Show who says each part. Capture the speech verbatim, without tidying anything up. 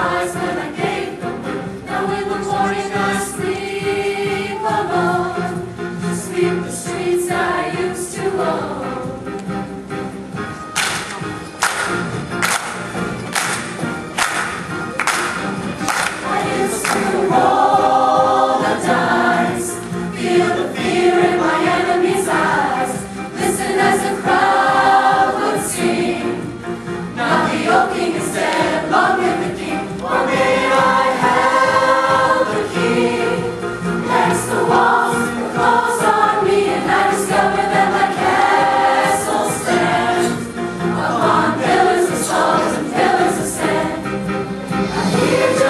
Speaker 1: eyes when I gave no moon. Now in the morning I sleep alone, sweep the streets I used to own. I used to roll the dice, feel the fear in my enemy's eyes, listen as the crowd would sing. Now the old king is dead, long live the king. One day I held the key against the walls that closed on me, and I discovered that my castle stands upon pillars of salt and pillars of sand. I hear